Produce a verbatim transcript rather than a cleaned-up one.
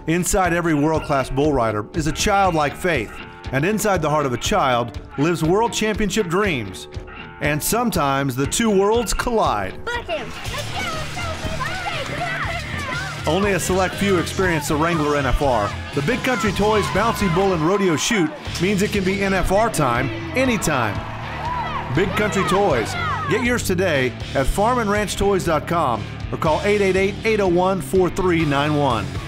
Inside every world-class bull rider is a childlike faith, and inside the heart of a child lives world championship dreams. And sometimes the two worlds collide. Book him. Let's go, let's go, let's go. Let's go. Only a select few experience the Wrangler N F R. The Big Country Toys Bouncy Bull and Rodeo Chute means it can be N F R time anytime. Big Country Toys. Get yours today at farm and ranch toys dot com or call eight eight eight, eight oh one, four three nine one.